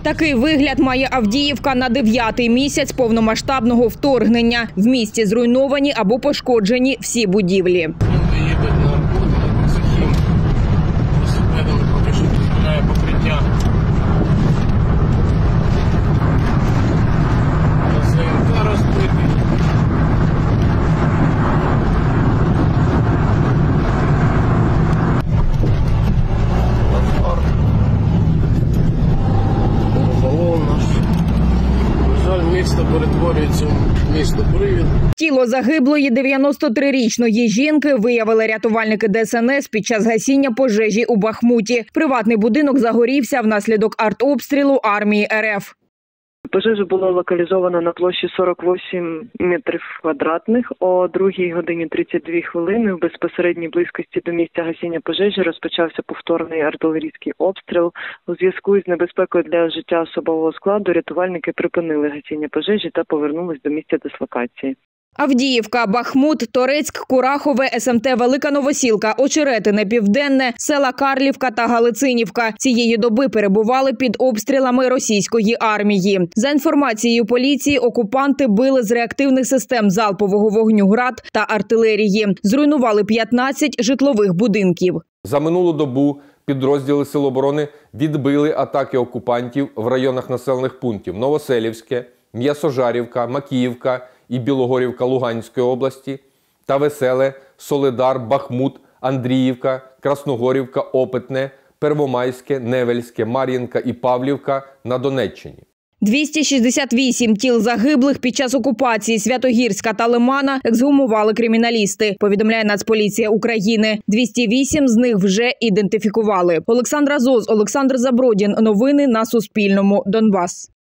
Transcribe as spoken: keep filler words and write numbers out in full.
Такий вигляд має Авдіївка на дев'ятий місяць повномасштабного вторгнення. В місті зруйновані або пошкоджені всі будівлі. Місто перетворюється в місто-привід. Тіло загиблої дев'яностотрирічної жінки виявили рятувальники Де Ес Ен Ес під час гасіння пожежі у Бахмуті. Приватний будинок загорівся внаслідок артобстрілу армії Ер Еф. Пожежа була локалізована на площі сорок вісім метрів квадратних. О другій годині тридцять дві хвилини в безпосередній близькості до місця гасіння пожежі розпочався повторний артилерійський обстріл. У зв'язку із небезпекою для життя особового складу рятувальники припинили гасіння пожежі та повернулись до місця дислокації. Авдіївка, Бахмут, Торецьк, Курахове, Ес Ем Те Велика Новосілка, Очеретине, Південне, села Карлівка та Галицинівка цієї доби перебували під обстрілами російської армії. За інформацією поліції, окупанти били з реактивних систем залпового вогню «Град» та артилерії. Зруйнували п'ятнадцять житлових будинків. За минулу добу підрозділи Сил оборони відбили атаки окупантів в районах населених пунктів Новоселівське, М'ясожарівка, Макіївка і Білогорівка Луганської області та Веселе, Солидар, Бахмут, Андріївка, Красногорівка, Опитне, Первомайське, Невельське, Мар'їнка і Павлівка на Донеччині. двісті шістдесят вісім тіл загиблих під час окупації Святогірська та Лимана ексгумували криміналісти, повідомляє Нацполіція України. двісті вісім з них вже ідентифікували. Олександра Зоз, Олександр Забродін. Новини на Суспільному. Донбас.